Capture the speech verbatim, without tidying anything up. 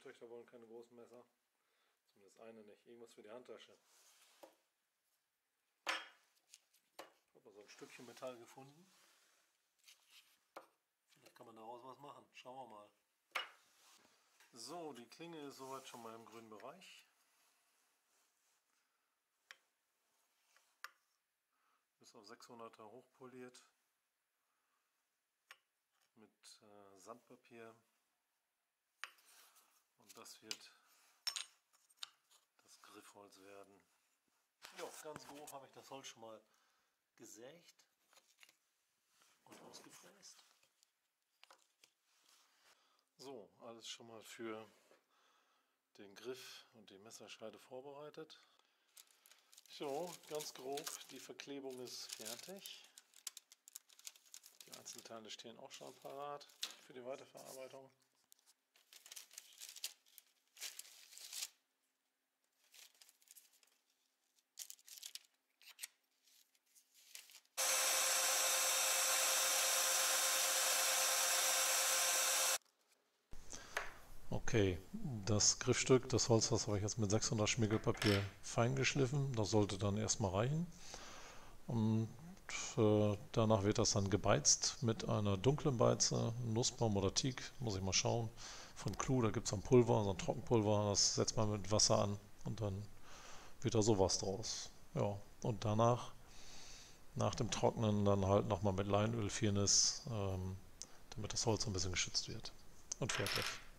Töchter wollen keine großen Messer. Zumindest eine nicht. Irgendwas für die Handtasche. Ich habe mal so ein Stückchen Metall gefunden. Vielleicht kann man daraus was machen. Schauen wir mal. So, die Klinge ist soweit schon mal im grünen Bereich. Ist auf sechshunderter hochpoliert. Mit äh, Sandpapier. Und das wird das Griffholz werden. Ja, ganz grob habe ich das Holz schon mal gesägt und ausgefräst. So, alles schon mal für den Griff und die Messerscheide vorbereitet. So, ganz grob, die Verklebung ist fertig. Die Einzelteile stehen auch schon parat für die Weiterverarbeitung. Okay, das Griffstück, das Holz, das habe ich jetzt mit sechshundert Schmirgelpapier fein geschliffen. Das sollte dann erstmal reichen. Und äh, danach wird das dann gebeizt mit einer dunklen Beize, Nussbaum oder Teak, muss ich mal schauen. Von Clue, da gibt es ein Pulver, so ein Trockenpulver, das setzt man mit Wasser an und dann wird da sowas draus. Ja, und danach, nach dem Trocknen, dann halt nochmal mit Leinöl, Firnis, ähm, damit das Holz ein bisschen geschützt wird. Und fertig.